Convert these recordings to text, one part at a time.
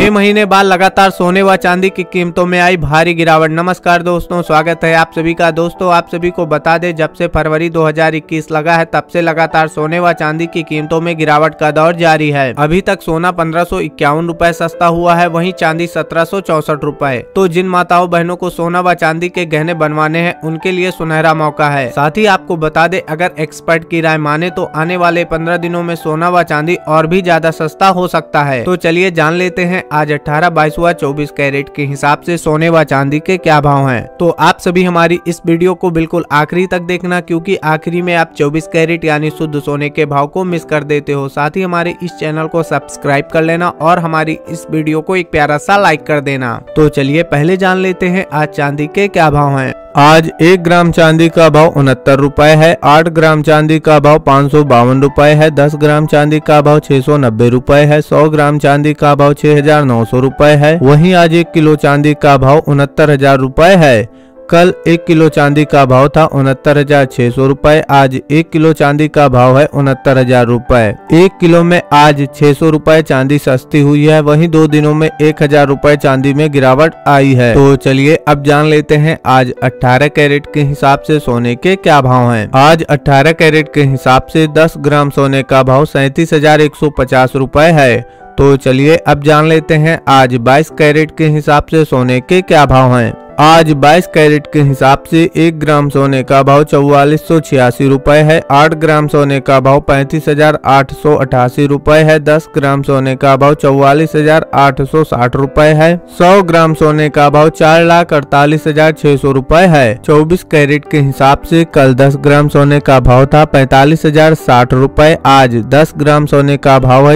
6 महीने बाद लगातार सोने व चांदी की कीमतों में आई भारी गिरावट। नमस्कार दोस्तों, स्वागत है आप सभी का। दोस्तों, आप सभी को बता दें, जब से फरवरी 2021 लगा है तब से लगातार सोने व चांदी की कीमतों में गिरावट का दौर जारी है। अभी तक सोना 1551 रुपए सस्ता हुआ है, वहीं चांदी 1764 रुपए। तो जिन माताओं बहनों को सोना व चांदी के गहने बनवाने हैं उनके लिए सुनहरा मौका है। साथ ही आपको बता दें, अगर एक्सपर्ट की राय माने तो आने वाले 15 दिनों में सोना व चांदी और भी ज्यादा सस्ता हो सकता है। तो चलिए जान लेते हैं आज 18, 22 व 24 कैरेट के हिसाब से सोने व चांदी के क्या भाव हैं। तो आप सभी हमारी इस वीडियो को बिल्कुल आखिरी तक देखना, क्योंकि आखिरी में आप 24 कैरेट यानी शुद्ध सोने के भाव को मिस कर देते हो। साथ ही हमारे इस चैनल को सब्सक्राइब कर लेना और हमारी इस वीडियो को एक प्यारा सा लाइक कर देना। तो चलिए पहले जान लेते हैं आज चांदी के क्या भाव हैं। आज 1 ग्राम चांदी का भाव 69 रुपए है। 8 ग्राम चांदी का भाव 552 रुपए है। 10 ग्राम चांदी का भाव 690 रुपए है। 100 ग्राम चांदी का भाव 6900 रुपए है। वहीं आज 1 किलो चांदी का भाव 69,000 रुपए है। कल 1 किलो चांदी का भाव था 69,600 रुपए। आज 1 किलो चांदी का भाव है 69,000 रुपए। 1 किलो में आज 600 रुपए चांदी सस्ती हुई है। वहीं 2 दिनों में 1,000 रुपए चांदी में गिरावट आई है। तो चलिए अब जान लेते हैं आज 18 कैरेट के हिसाब से सोने के क्या भाव हैं। आज 18 कैरेट के हिसाब से 10 ग्राम सोने का भाव 37,150 रुपए है। तो चलिए अब जान लेते हैं आज 22 कैरेट के हिसाब से सोने के क्या भाव हैं। आज 22 कैरेट के हिसाब से 1 ग्राम सोने का भाव 4486 रुपए है। 8 ग्राम सोने का भाव 35,888 रुपए है। 10 ग्राम सोने का भाव 44,860 रुपए है। 100 ग्राम सोने का भाव 4,48,600 रुपए है। 24 कैरेट के हिसाब से कल 10 ग्राम सोने का भाव था 45,060 रुपए। आज 10 ग्राम सोने का भाव है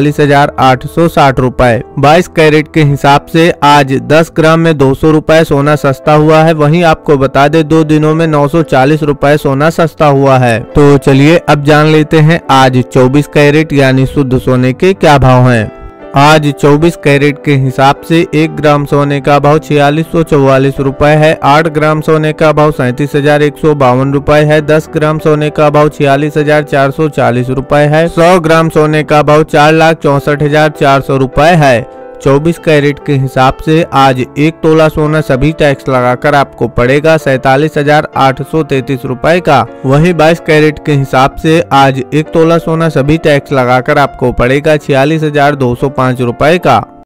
44,860 रुपए। 22 कैरेट के हिसाब से आज 10 ग्राम में 200 रुपए सोना सस्ता हुआ है। वहीं आपको बता दे 2 दिनों में 940 रुपए सोना सस्ता हुआ है। तो चलिए अब जान लेते हैं आज 24 कैरेट यानी शुद्ध सोने के क्या भाव हैं। आज 24 कैरेट के हिसाब से 1 ग्राम सोने का भाव 4644 रुपए है। 8 ग्राम सोने का भाव 37,152 रुपए है। 10 ग्राम सोने का भाव 46,440 रुपए है। 100 ग्राम सोने का भाव 4,64,400 रुपए है। 24 कैरेट के हिसाब से आज 1 तोला सोना सभी टैक्स लगाकर आपको पड़ेगा 47,833 रुपए का। वहीं 22 कैरेट के हिसाब से आज 1 तोला सोना सभी टैक्स लगाकर आपको पड़ेगा 46,205 रुपए का।